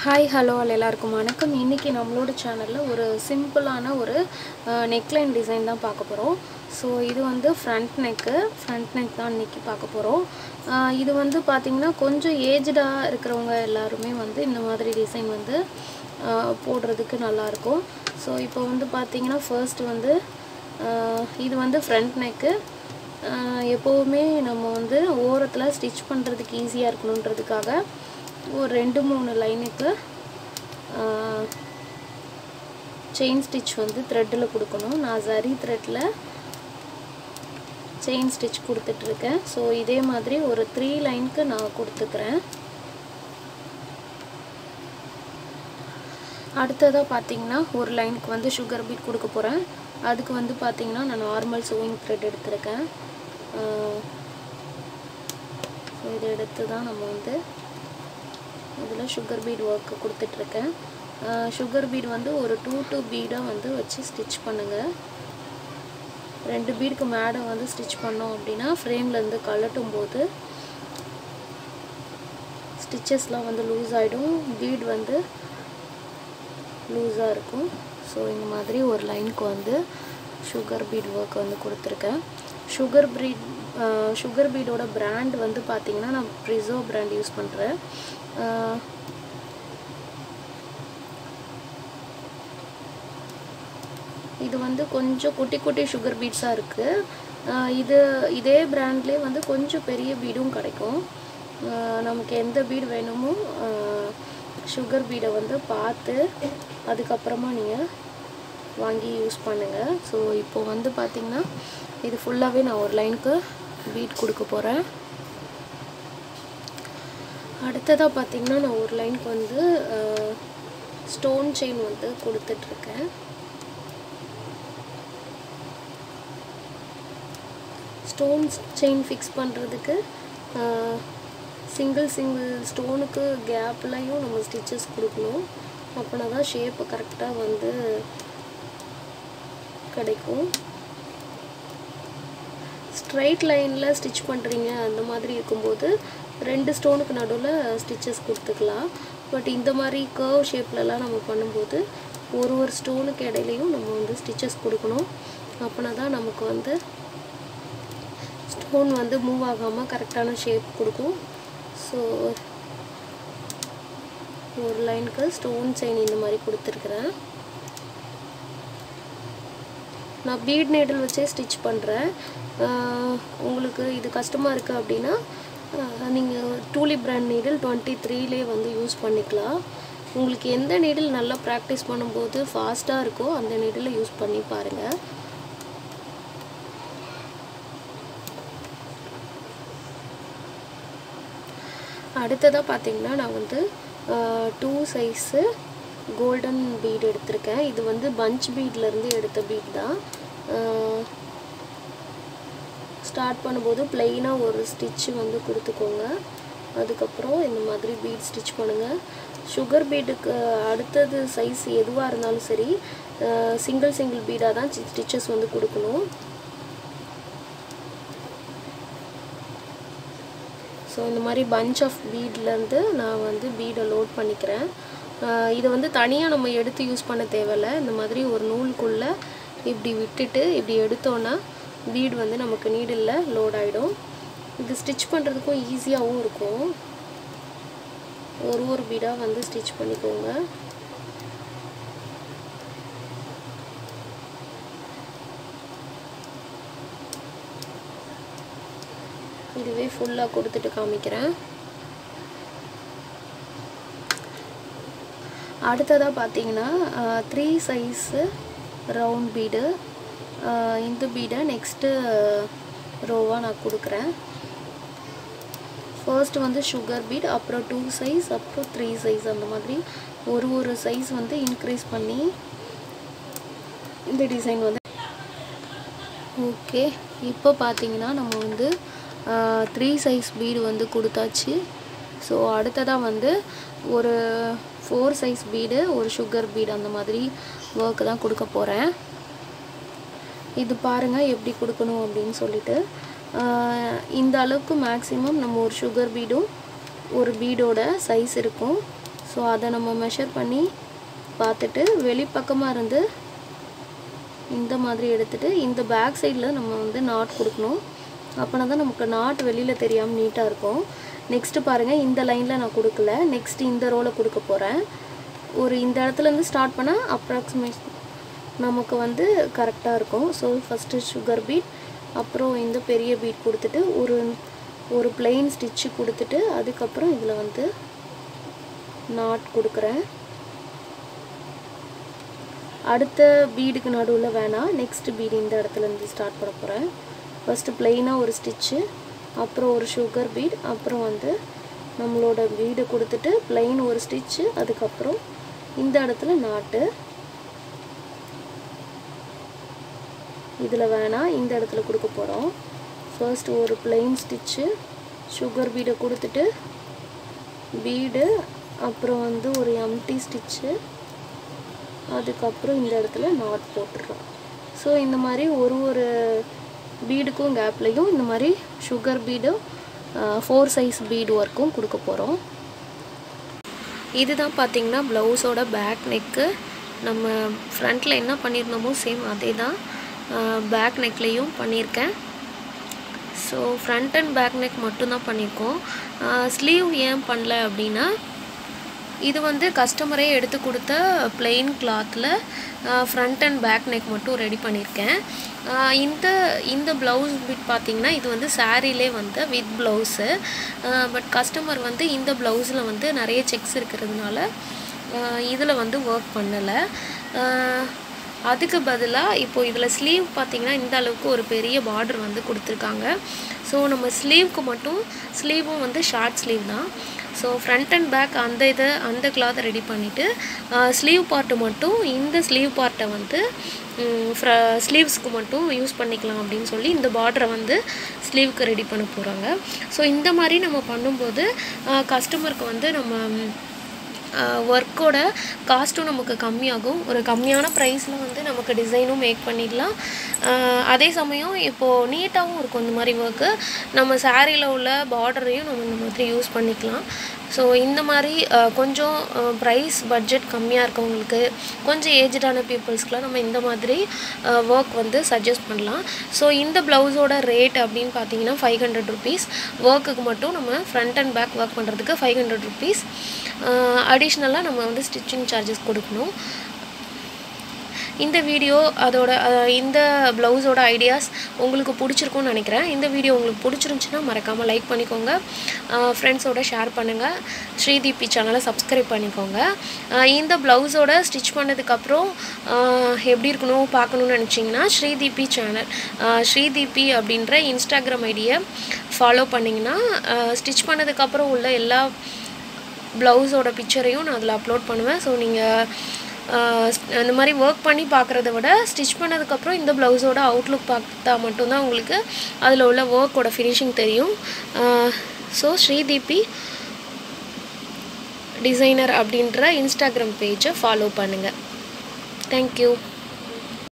Hi hello எல்லாருக்கும் வணக்கம். இன்றைக்கி நம்மளோட சேனலில் ஒரு சிம்பிளான ஒரு நெக்லைன் டிசைன் தான் பார்க்க போகிறோம். ஸோ இது வந்து ஃப்ரண்ட் நெக் தான் இன்றைக்கி பார்க்க போகிறோம். இது வந்து பார்த்திங்கன்னா கொஞ்சம் ஏஜ்டாக இருக்கிறவங்க எல்லாருமே வந்து இந்த மாதிரி டிசைன் வந்து போடுறதுக்கு நல்லாயிருக்கும். ஸோ இப்போ வந்து பார்த்திங்கன்னா ஃபர்ஸ்ட் வந்து இது வந்து ஃப்ரண்ட் நெக்கு. எப்போவுமே நம்ம வந்து ஓரத்தில் ஸ்டிச் பண்ணுறதுக்கு ஈஸியாக இருக்கணுன்றதுக்காக ஒரு 2-3 லைனுக்கு செயின் ஸ்டிச் வந்து த்ரெட்டில் கொடுக்கணும். நான் ஜரி த்ரெட்டில் செயின் ஸ்டிச் கொடுத்துட்ருக்கேன். ஸோ இதே மாதிரி ஒரு 3 லைனுக்கு நான் கொடுத்துக்கிறேன். அடுத்ததாக பார்த்தீங்கன்னா ஒரு லைனுக்கு வந்து சுகர் பீட் கொடுக்க போகிறேன். அதுக்கு வந்து பார்த்திங்கன்னா நான் நார்மல் சூயிங் த்ரெட் எடுத்திருக்கேன். ஸோ இதை எடுத்து தான் நம்ம வந்து இதில் சுகர் பீட் ஒர்க்கு கொடுத்துட்ருக்கேன். சுகர் பீட் வந்து ஒரு 2 பீடாக வந்து வச்சு ஸ்டிச் பண்ணுங்கள். 2 பீடுக்கு மேலே வந்து ஸ்டிச் பண்ணோம் அப்படின்னா ஃப்ரேம்லேருந்து கழட்டும் போது ஸ்டிச்சஸ்லாம் வந்து லூஸ் ஆகிடும், பீட் வந்து லூஸாக இருக்கும். ஸோ இந்த மாதிரி ஒரு லைனுக்கு வந்து சுகர் பீட் ஒர்க் வந்து கொடுத்துருக்கேன். சுகர் பீடோட பிராண்ட் வந்து பார்த்திங்கன்னா நான் ப்ரிசோ பிராண்ட் யூஸ் பண்ணுறேன். இது வந்து கொஞ்சம் குட்டி குட்டி சுகர் பீட்ஸாக இருக்குது. இதே பிராண்ட்லேயே வந்து கொஞ்சம் பெரிய பீடும் கிடைக்கும். நமக்கு எந்த பீடு வேணுமோ சுகர் பீடை வந்து பார்த்து அதுக்கப்புறமா நீங்கள் வாங்கி யூஸ் பண்ணுங்கள். ஸோ இப்போது வந்து பார்த்திங்கன்னா இது ஃபுல்லாகவே நான் ஒரு லைனுக்கு பீட் கொடுக்க போகிறேன். அடுத்ததாக பார்த்திங்கன்னா நான் ஒரு லைனுக்கு வந்து ஸ்டோன் செயின் வந்து கொடுத்துட்ருக்கேன். ஸ்டோன் செயின் ஃபிக்ஸ் பண்ணுறதுக்கு சிங்கிள் ஸ்டோனுக்கு கேப்லையும் நம்ம ஸ்டிச்சஸ் கொடுக்கணும். அப்படின்னா தான் ஷேப்பு கரெக்டாக வந்து கிடைக்கும். ஸ்ட்ரைட் லைனில் ஸ்டிச் பண்ணுறீங்க அந்த மாதிரி இருக்கும்போது 2 ஸ்டோனுக்கு நடுவில் ஸ்டிச்சஸ் கொடுத்துக்கலாம். பட் இந்த மாதிரி கர்வ் ஷேப்லலாம் நம்ம பண்ணும்போது ஒரு ஸ்டோனுக்கு இடையிலையும் நம்ம வந்து ஸ்டிச்சஸ் கொடுக்கணும். அப்படின்னா தான் நமக்கு வந்து ஸ்டோன் வந்து மூவ் ஆகாமல் கரெக்டான ஷேப் கொடுக்கும். ஸோ ஒரு லைனுக்கு ஸ்டோன் செயின் இந்த மாதிரி கொடுத்துருக்குறேன். நான் பீட் நீடில் வச்சே ஸ்டிச் பண்ணுறேன். உங்களுக்கு இது கஷ்டமாக இருக்குது அப்படின்னா நீங்கள் டூலிப் பிராண்ட் நீடில் 23லே வந்து யூஸ் பண்ணிக்கலாம். உங்களுக்கு எந்த நீடில் நல்லா ப்ராக்டிஸ் பண்ணும்போது ஃபாஸ்ட்டாக இருக்கோ அந்த நீடில் யூஸ் பண்ணி பாருங்கள். அடுத்ததாக பார்த்திங்கன்னா நான் வந்து 2 சைஸு கோல்டன் பீட் எடுத்திருக்கேன். இது வந்து பஞ்ச் பீட்லேருந்து எடுத்த பீட் தான். ஸ்டார்ட் பண்ணும்போது ப்ளெயினாக ஒரு ஸ்டிச்சு வந்து கொடுத்துக்கோங்க. அதுக்கப்புறம் இந்த மாதிரி பீட் ஸ்டிச் பண்ணுங்கள். சுகர் பீடுக்கு அடுத்தது சைஸ் எதுவாக இருந்தாலும் சரி சிங்கிள் பீடாக தான் ஸ்டிச்சஸ் வந்து கொடுக்கணும். ஸோ இந்த மாதிரி பஞ்ச் ஆஃப் பீட்லேருந்து நான் வந்து பீடை லோட் பண்ணிக்கிறேன். இதை வந்து தனியாக நம்ம எடுத்து யூஸ் பண்ண தேவையில்லை. இந்த மாதிரி ஒரு நூலுக்குள்ளே இப்படி விட்டுட்டு இப்படி எடுத்தோன்னா பீடு வந்து நமக்கு நீடில் லோட் ஆகிடும். இது ஸ்டிச் பண்ணுறதுக்கும் ஈஸியாகவும் இருக்கும். ஒரு பீடாக வந்து ஸ்டிச் பண்ணிக்கோங்க. இதுவே ஃபுல்லாக கொடுத்துட்டு காமிக்கிறேன். அடுத்ததாக பார்த்தீங்கன்னா 3 சைஸு ரவுண்ட் பீடு. இந்த பீடை நெக்ஸ்ட்டு ரோவாக நான் கொடுக்குறேன். ஃபர்ஸ்ட் வந்து சுகர் பீட், அப்புறம் 2 சைஸ், அப்புறம் 3 சைஸ், அந்த மாதிரி ஒரு சைஸ் வந்து இன்க்ரீஸ் பண்ணி இந்த டிசைன் வந்து ஓகே. இப்போ பார்த்தீங்கன்னா நம்ம வந்து 3 சைஸ் பீடு வந்து கொடுத்தாச்சு. ஸோ அடுத்ததாக வந்து ஒரு 4 சைஸ் பீடு, ஒரு சுகர் பீடு, அந்த மாதிரி ஒர்க்கு தான் கொடுக்க போகிறேன். இது பாருங்கள் எப்படி கொடுக்கணும் அப்படின்னு சொல்லிட்டு. இந்த அளவுக்கு மேக்ஸிமம் நம்ம ஒரு சுகர் பீடும் ஒரு பீடோட சைஸ் இருக்கும். ஸோ அதை நம்ம மெஷர் பண்ணி பார்த்துட்டு வெளிப்பக்கமாக இருந்து இந்த மாதிரி எடுத்துகிட்டு இந்த பேக் சைடில் நம்ம வந்து நாட் கொடுக்கணும். அப்போனா தான் நமக்கு நாட் வெளியில் தெரியாமல் நீட்டாக இருக்கும். நெக்ஸ்ட்டு பாருங்கள், இந்த லைனில் நான் கொடுக்கல, நெக்ஸ்ட்டு இந்த ரோவில் கொடுக்க போகிறேன். ஒரு இந்த இடத்துலேருந்து ஸ்டார்ட் பண்ணால் அப்ராக்சிமேட் நமக்கு வந்து கரெக்டாக இருக்கும். ஸோ ஃபஸ்ட்டு சுகர் பீட், அப்புறம் இந்த பெரிய பீட் கொடுத்துட்டு ஒரு பிளெயின் ஸ்டிச்சு கொடுத்துட்டு அதுக்கப்புறம் இதில் வந்து நாட் கொடுக்குறேன். அடுத்த பீடுக்கு நடுவில் வேணாம், நெக்ஸ்ட் பீடு இந்த இடத்துலேருந்து ஸ்டார்ட் பண்ண போகிறேன். ஃபஸ்ட்டு பிளெயினாக ஒரு ஸ்டிச்சு, அப்புறம் ஒரு சுகர் பீட், அப்புறம் வந்து நம்மளோட பீடை கொடுத்துட்டு பிளெயின் ஒரு ஸ்டிச்சு, அதுக்கப்புறம் இந்த இடத்துல நாட்டு. இதில் வேணாம், இந்த இடத்துல கொடுக்க போகிறோம். ஃபர்ஸ்ட் ஒரு பிளெயின் ஸ்டிச்சு, சுகர் பீடை கொடுத்துட்டு பீடு, அப்புறம் வந்து ஒரு எம்டி ஸ்டிச்சு, அதுக்கப்புறம் இந்த இடத்துல நாட் போட்டுடுறோம். ஸோ இந்த மாதிரி ஒரு பீடுக்கும் கேப்லேயும் இந்த மாதிரி சுகர் பீடும் 4 சைஸ் பீடு ஒர்க்கும் கொடுக்க போகிறோம். இதுதான் பார்த்திங்கன்னா ப்ளவுஸோட பேக் நெக்கு. நம்ம ஃப்ரண்ட்டில் என்ன பண்ணியிருந்தோமோ சேம் அதே தான் பேக் நெக்லேயும் பண்ணியிருக்கேன். So front and back neck மட்டும்தான் பண்ணியிருக்கோம். ஸ்லீவ் ஏன் பண்ணல அப்படின்னா, இது வந்து கஸ்டமரே எடுத்து கொடுத்த பிளெயின் கிளாத்தில் ஃப்ரண்ட் அண்ட் பேக் நெக் மட்டும் ரெடி பண்ணியிருக்கேன். இந்த ப்ளவுஸ் பிட் பார்த்திங்கன்னா இது வந்து சாரீலே வந்து வித் ப்ளவுஸு. பட் கஸ்டமர் வந்து இந்த ப்ளவுஸில் வந்து நிறைய செக்ஸ் இருக்கிறதுனால இதில் வந்து ஒர்க் பண்ணலை. அதுக்கு பதிலாக இப்போது இதில் ஸ்லீவ் பார்த்திங்கன்னா இந்த அளவுக்கு ஒரு பெரிய பார்டர் வந்து கொடுத்துருக்காங்க. ஸோ நம்ம ஸ்லீவுக்கு மட்டும் ஸ்லீவும் வந்து ஷார்ட் ஸ்லீவ் தான். ஸோ ஃப்ரண்ட் அண்ட் பேக் அந்த கிளாத்தை ரெடி பண்ணிவிட்டு ஸ்லீவ் பார்ட்டு மட்டும் இந்த ஸ்லீவ் பார்ட்டை வந்து ஸ்லீவ்ஸ்க்கு மட்டும் யூஸ் பண்ணிக்கலாம் அப்படின்னு சொல்லி இந்த பார்டரை வந்து ஸ்லீவுக்கு ரெடி பண்ண போகிறாங்க. ஸோ இந்த மாதிரி நம்ம பண்ணும்போது கஸ்டமருக்கு வந்து நம்ம ஒர்க்கோட காஸ்ட்டும் நமக்கு கம்மியாகும். ஒரு கம்மியான ப்ரைஸில் வந்து நமக்கு டிசைனும் மேக் பண்ணிடலாம். அதே சமயம் இப்போது நீட்டாகவும் இருக்கும் இந்த மாதிரி ஒர்க்கு. நம்ம சாரியில் உள்ள பார்டரையும் நம்ம இந்த மாதிரி யூஸ் பண்ணிக்கலாம். ஸோ இந்த மாதிரி கொஞ்சம் ப்ரைஸ் பட்ஜெட் கம்மியாக இருக்கவங்களுக்கு, கொஞ்சம் ஏஜ்டான பீப்புள்ஸ்க்குலாம் நம்ம இந்த மாதிரி ஒர்க் வந்து சஜஸ்ட் பண்ணலாம். ஸோ இந்த ப்ளவுஸோட ரேட் அப்படின்னு பார்த்தீங்கன்னா 500 ருபீஸ். ஒர்க்குக்கு மட்டும் நம்ம ஃப்ரண்ட் அண்ட் பேக் ஒர்க் பண்ணுறதுக்கு 500 ருபீஸ். அடிஷ்னலாக நம்ம வந்து ஸ்டிச்சிங் சார்ஜஸ் கொடுக்கணும். இந்த வீடியோ இந்த ப்ளவுஸோட ஐடியாஸ் உங்களுக்கு பிடிச்சிருக்கும்னு நினைக்கிறேன். இந்த வீடியோ உங்களுக்கு பிடிச்சிருந்துச்சுன்னா மறக்காமல் லைக் பண்ணிக்கோங்க, ஃப்ரெண்ட்ஸோட ஷேர் பண்ணுங்கள், ஸ்ரீதீபி சேனலை சப்ஸ்கிரைப் பண்ணிக்கோங்க. இந்த ப்ளவுஸோட ஸ்டிச் பண்ணதுக்கப்புறம் எப்படி இருக்கணும் பார்க்கணுன்னு நினச்சிங்கன்னா ஸ்ரீதீபி சேனல், ஸ்ரீதீபி அப்படின்ற இன்ஸ்டாகிராம் ஐடியை ஃபாலோ பண்ணிங்கன்னா ஸ்டிச் பண்ணதுக்கப்புறம் உள்ள எல்லா ப்ளவுஸோட பிக்சரையும் நான் அதில் அப்லோட் பண்ணுவேன். ஸோ நீங்கள் அந்த மாதிரி ஒர்க் பண்ணி பார்க்குறத விட ஸ்டிச் பண்ணதுக்கப்புறம் இந்த ப்ளவுஸோட அவுட்லுக் பார்த்தா மட்டும்தான் உங்களுக்கு அதில் உள்ள ஒர்க்கோட ஃபினிஷிங் தெரியும். ஸோ ஸ்ரீதீபி டிசைனர் அப்படின்ற இன்ஸ்டாகிராம் பேஜை ஃபாலோ பண்ணுங்கள். தேங்க்யூ.